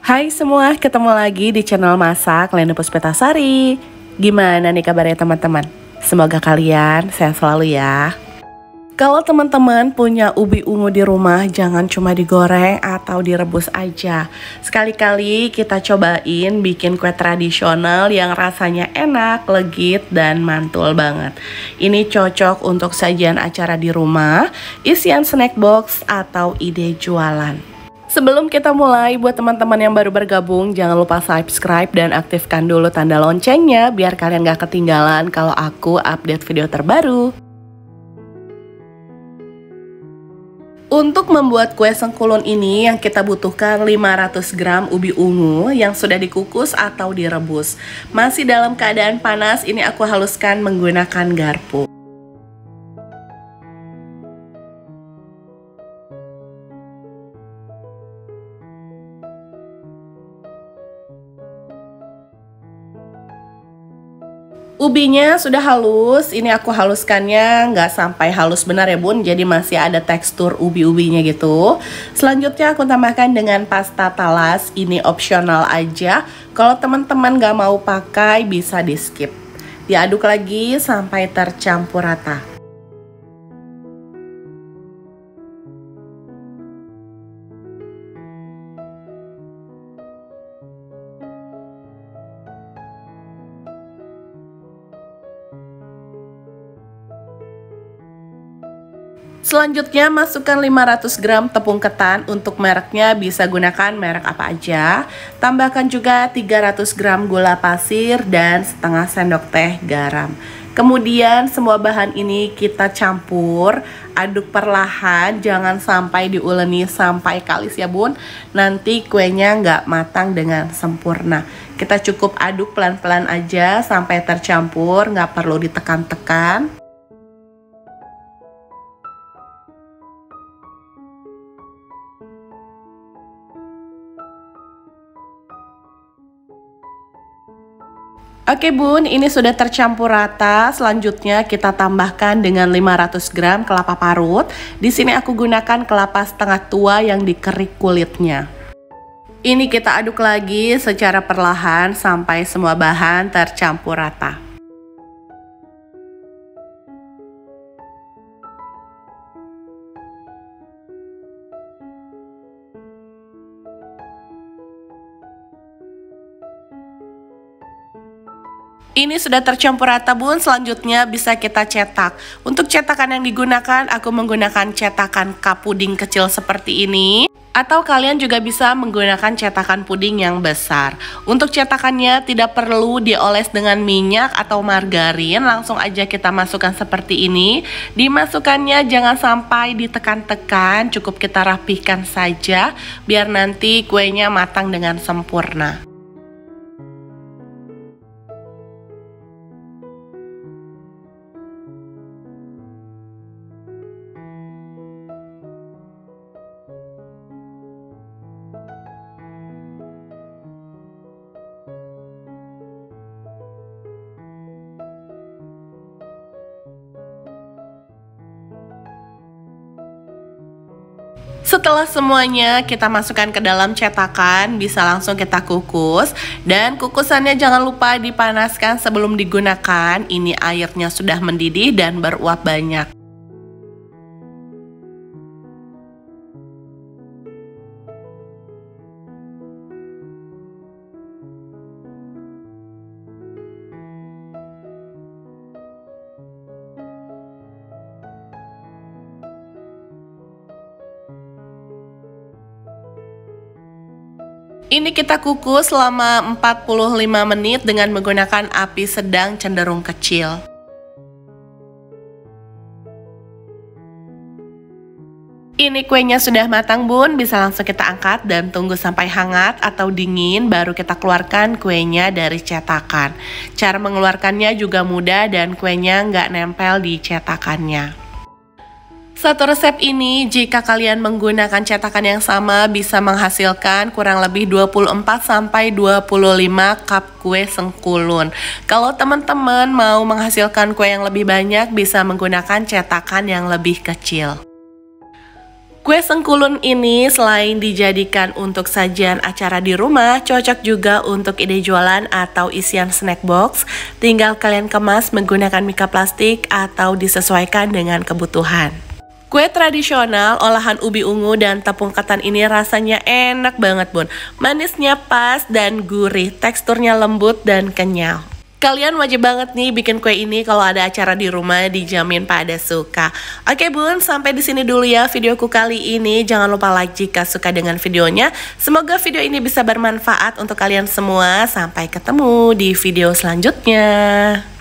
Hai semua, ketemu lagi di channel Masak Lena Puspitasari. Gimana nih kabarnya teman-teman? Semoga kalian sehat selalu ya. Kalau teman-teman punya ubi ungu di rumah, jangan cuma digoreng atau direbus aja. Sekali-kali kita cobain bikin kue tradisional yang rasanya enak, legit, dan mantul banget. Ini cocok untuk sajian acara di rumah, isian snack box, atau ide jualan. Sebelum kita mulai, buat teman-teman yang baru bergabung, jangan lupa subscribe dan aktifkan dulu tanda loncengnya biar kalian gak ketinggalan kalau aku update video terbaru. Untuk membuat kue sengkulun ini yang kita butuhkan 500 gram ubi ungu yang sudah dikukus atau direbus. Masih dalam keadaan panas, ini aku haluskan menggunakan garpu. Ubinya sudah halus, ini aku haluskannya nggak sampai halus benar ya bun, jadi masih ada tekstur ubi-ubinya gitu. Selanjutnya aku tambahkan dengan pasta talas, ini opsional aja. Kalau teman-teman nggak mau pakai bisa di skip. Diaduk lagi sampai tercampur rata. Selanjutnya masukkan 500 gram tepung ketan, untuk mereknya bisa gunakan merek apa aja. Tambahkan juga 300 gram gula pasir dan setengah sendok teh garam. Kemudian semua bahan ini kita campur, aduk perlahan, jangan sampai diuleni sampai kalis ya bun. Nanti kuenya nggak matang dengan sempurna. Kita cukup aduk pelan-pelan aja sampai tercampur, nggak perlu ditekan-tekan. Oke bun, ini sudah tercampur rata. Selanjutnya kita tambahkan dengan 500 gram kelapa parut. Di sini aku gunakan kelapa setengah tua yang dikerik kulitnya. Ini kita aduk lagi secara perlahan sampai semua bahan tercampur rata. Ini sudah tercampur rata bun, selanjutnya bisa kita cetak. Untuk cetakan yang digunakan, aku menggunakan cetakan cup puding kecil seperti ini. Atau kalian juga bisa menggunakan cetakan puding yang besar. Untuk cetakannya tidak perlu dioles dengan minyak atau margarin, langsung aja kita masukkan seperti ini. Dimasukkannya jangan sampai ditekan-tekan, cukup kita rapihkan saja, biar nanti kuenya matang dengan sempurna. Setelah semuanya kita masukkan ke dalam cetakan, bisa langsung kita kukus. Dan kukusannya jangan lupa dipanaskan sebelum digunakan. Ini airnya sudah mendidih dan beruap banyak. Ini kita kukus selama 45 menit dengan menggunakan api sedang cenderung kecil. Ini kuenya sudah matang bun, bisa langsung kita angkat dan tunggu sampai hangat atau dingin baru kita keluarkan kuenya dari cetakan. Cara mengeluarkannya juga mudah dan kuenya nggak nempel di cetakannya. Satu resep ini jika kalian menggunakan cetakan yang sama bisa menghasilkan kurang lebih 24-25 cup kue sengkulun. Kalau teman-teman mau menghasilkan kue yang lebih banyak bisa menggunakan cetakan yang lebih kecil. Kue sengkulun ini selain dijadikan untuk sajian acara di rumah, cocok juga untuk ide jualan atau isian snack box. Tinggal kalian kemas menggunakan mika plastik atau disesuaikan dengan kebutuhan. Kue tradisional olahan ubi ungu dan tepung ketan ini rasanya enak banget bun. Manisnya pas dan gurih, teksturnya lembut dan kenyal. Kalian wajib banget nih bikin kue ini kalau ada acara di rumah, dijamin pada suka. Oke bun, sampai di sini dulu ya videoku kali ini. Jangan lupa like jika suka dengan videonya. Semoga video ini bisa bermanfaat untuk kalian semua. Sampai ketemu di video selanjutnya.